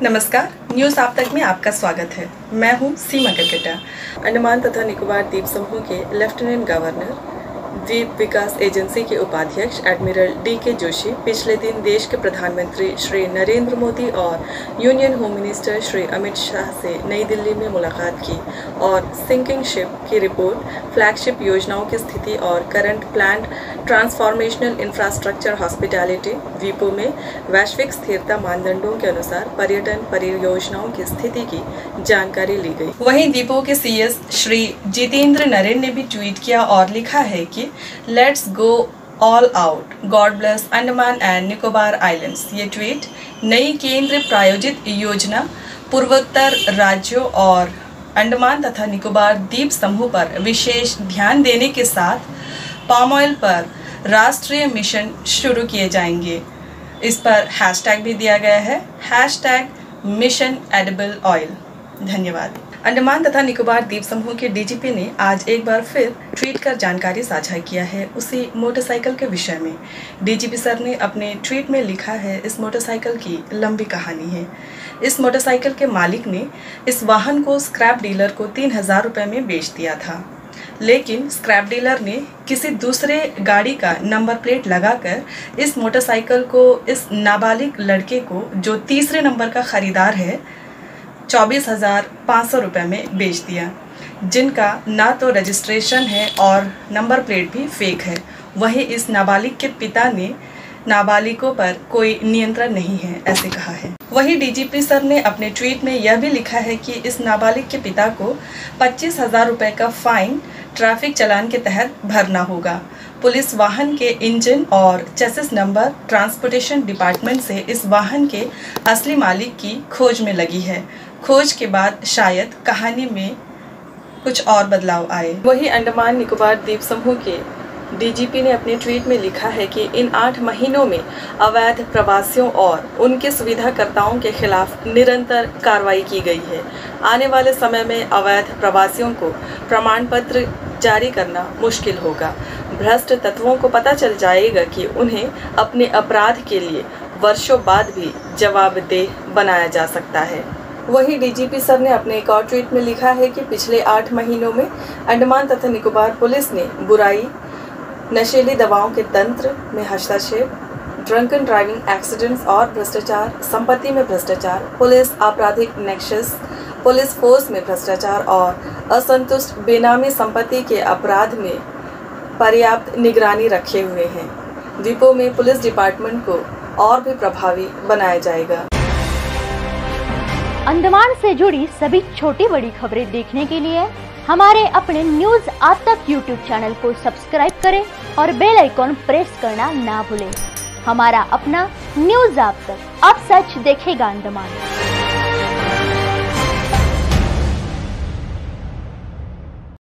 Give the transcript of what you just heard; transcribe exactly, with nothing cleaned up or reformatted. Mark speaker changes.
Speaker 1: नमस्कार, न्यूज़ आप तक में आपका स्वागत है। मैं हूं सीमा कलकत्ता। अंडमान तथा निकोबार द्वीप समूह के लेफ्टिनेंट गवर्नर, द्वीप विकास एजेंसी के उपाध्यक्ष एडमिरल डी के जोशी पिछले दिन देश के प्रधानमंत्री श्री नरेंद्र मोदी और union home minister Shri Amit Shah से नई दिल्ली में मुलाकात की और सिंकिंग शिप की रिपोर्ट, फ्लैगशिप योजनाओं की स्थिति और current planned transformational infrastructure hospitality द्वीपों में वैश्विक स्थिरता मानदंडों के अनुसार पर्यटन परियोजनाओं की स्थिति की जानकारी ली गई। वहीं द्वीपों के सीएस श्री जितेंद्र नरेन ने भी ट्वीट किया और लिखा है कि let's go all out, God bless Andaman and Nicobar islands. ये ट्वीट नई केंद्र प्रायोजित योजना पूर्वोत्तर राज्यों और अंडमान तथा निकोबार द्वीप समूह पर विशेष ध्यान देने के साथ पाम ऑयल पर राष्ट्रीय मिशन शुरू किए जाएंगे। इस पर हैशटैग भी दिया गया है, हैशटैग मिशन एडिबल ऑयल। धन्यवाद। अंडमान तथा निकोबार द्वीप समूह के डीजीपी ने आज एक बार फिर ट्वीट कर जानकारी साझा किया है उसी मोटरसाइकिल के विषय में। डीजीपी सर ने अपने ट्वीट में लिखा है, इस मोटरसाइकिल की लंबी कहानी है। इस मोटरसाइकिल के मालिक ने इस वाहन को स्क्रैप डीलर को तीन हजार रुपये में बेच दिया था, लेकिन स्क्रैप डीलर ने किसी दूसरे गाड़ी का नंबर प्लेट लगाकर इस मोटरसाइकिल को इस नाबालिग लड़के को, जो तीसरे नंबर का खरीदार है, चौबीस हजार पाँच सौ रुपये में बेच दिया, जिनका ना तो रजिस्ट्रेशन है और नंबर प्लेट भी फेक है। वहीं इस नाबालिग के पिता ने नाबालिगों पर कोई नियंत्रण नहीं है, ऐसे कहा है। वहीं डीजीपी सर ने अपने ट्वीट में यह भी लिखा है कि इस नाबालिग के पिता को पच्चीस हजार रुपये का फाइन ट्रैफिक चालान के तहत भरना होगा। पुलिस वाहन के इंजन और चेसिस नंबर ट्रांसपोर्टेशन डिपार्टमेंट से इस वाहन के असली मालिक की खोज में लगी है। खोज के बाद शायद कहानी में कुछ और बदलाव आए। वहीं अंडमान निकोबार द्वीप समूह के डीजीपी ने अपने ट्वीट में लिखा है कि इन आठ महीनों में अवैध प्रवासियों और उनके सुविधाकर्ताओं के खिलाफ निरंतर कार्रवाई की गई है। आने वाले समय में अवैध प्रवासियों को प्रमाण पत्र जारी करना मुश्किल होगा। भ्रष्ट तत्वों को पता चल जाएगा कि उन्हें अपने अपराध के लिए वर्षों बाद भी जवाबदेह बनाया जा सकता है। वहीं डीजीपी सर ने अपने एक और ट्वीट में लिखा है कि पिछले आठ महीनों में अंडमान तथा निकोबार पुलिस ने बुराई, नशीली दवाओं के तंत्र में हस्तक्षेप, ड्रंकन ड्राइविंग एक्सीडेंट्स और भ्रष्टाचार, संपत्ति में भ्रष्टाचार, पुलिस आपराधिक नेक्सस, पुलिस फोर्स में भ्रष्टाचार और असंतुष्ट बेनामी संपत्ति के अपराध में पर्याप्त निगरानी रखे हुए हैं। द्वीपों में पुलिस डिपार्टमेंट को और भी प्रभावी बनाया जाएगा।
Speaker 2: अंडमान से जुड़ी सभी छोटी बड़ी खबरें देखने के लिए हमारे अपने न्यूज आज तक यूट्यूब चैनल को सब्सक्राइब करें और बेल आइकॉन प्रेस करना ना भूलें। हमारा अपना न्यूज आज तक, अब सच देखेगा अंडमान।